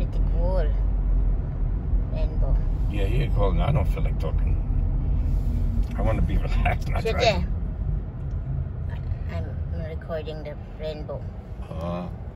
the call. Rainbow. Yeah, you're calling. I don't feel like talking. I want to be relaxed, not driving. I'm recording the rainbow.